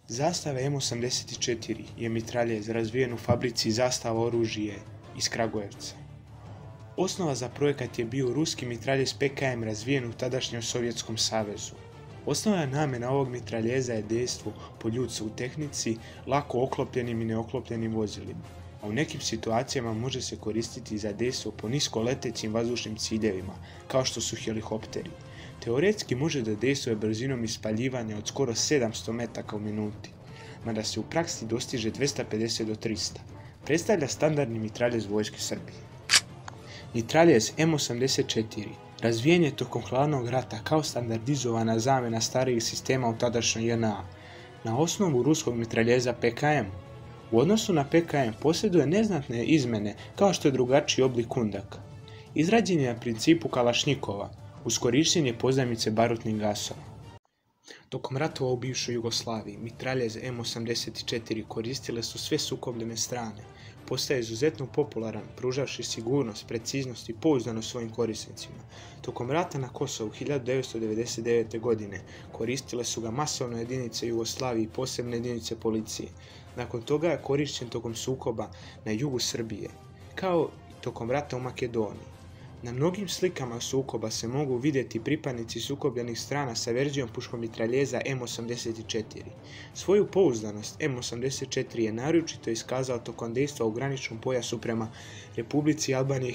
Zastava M84 je mitraljez razvijen u fabrici Zastava oružje iz Kragujevca. Osnova za projekat je bio ruski mitraljez PKM razvijen u tadašnjem Sovjetskom savezu. Osnovna namjena ovog mitraljeza je dejstvo po ljudstvu u tehnici, lako oklopljenim i neoklopljenim vozilima, a u nekim situacijama može se koristiti za dejstvo po nisko letećim vazdušnim ciljevima, kao što su helikopteri. Teoretski može da dejstvuje brzinom ispaljivanja od skoro 700 metaka u minuti, mada se u praksi dostiže 250 do 300. Predstavlja standardni mitraljez vojske Srbije. Mitraljez M84 razvijen je tokom hladnog rata kao standardizovana zamjena starijih sistema u tadašnjoj JNA, na osnovu ruskog mitraljeza PKM. U odnosu na PKM posjeduje neznatne izmjene kao što je drugačiji oblik kundaka. Izrađen je na principu Kalašnjikova, uz korištenje pozajmice barutnih gasova. Tokom ratova u bivšoj Jugoslaviji, mitraljez M84 koristile su sve sukobljene strane. Postaje izuzetno popularan, pružavši sigurnost, preciznost i pouzdanost svojim korisnicima. Tokom rata na Kosovu 1999. godine koristile su ga masovne jedinice Jugoslavije i posebne jedinice policije. Nakon toga je korišten tokom sukoba na jugu Srbije, kao i tokom rata u Makedoniji. Na mnogim slikama sukoba se mogu vidjeti pripadnici sukobljenih strana sa verzijom puškomitraljeza M84. Svoju pouzdanost M84 je naročito iskazao tokom dejstva u graničnom pojasu prema Republici Albanije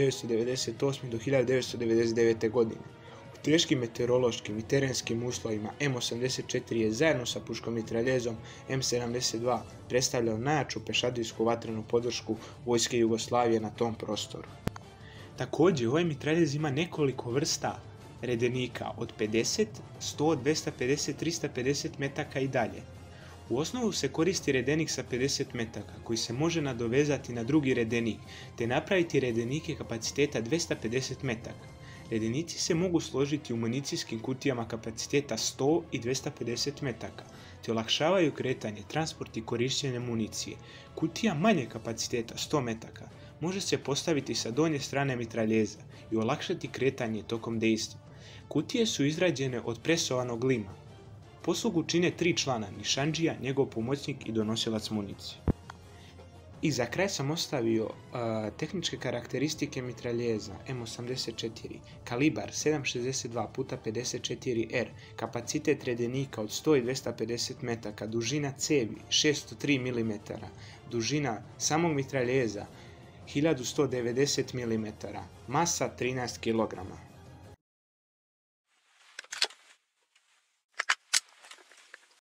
1998. do 1999. godine. U teškim meteorološkim i terenskim uslovima M84 je zajedno sa puškomitraljezom M72 predstavljao najjaču pešadijsku vatrenu podršku vojske Jugoslavije na tom prostoru. Također, ovaj mitraljez ima nekoliko vrsta redenika od 50, 100, 250, 350 metaka i dalje. U osnovu se koristi redenik sa 50 metaka koji se može nadovezati na drugi redenik te napraviti redenike kapaciteta 250 metaka. Redenici se mogu složiti u municijskim kutijama kapaciteta 100 i 250 metaka te olakšavaju kretanje, transport i korištenje municije. Kutija manje kapaciteta 100 metaka može se postaviti sa donje strane mitraljeza i olakšati kretanje tokom dejstva. Kutije su izrađene od presovanog lima. Poslugu čine 3 člana, nišandžija, njegov pomoćnik i donosilac municije. I za kraj sam ostavio tehničke karakteristike mitraljeza M84, kalibar 7,62 x 54R, kapacitet redenika od 100 i 250 metaka, dužina cevi 603 mm, dužina samog mitraljeza 1190 mm, masa 13 kg.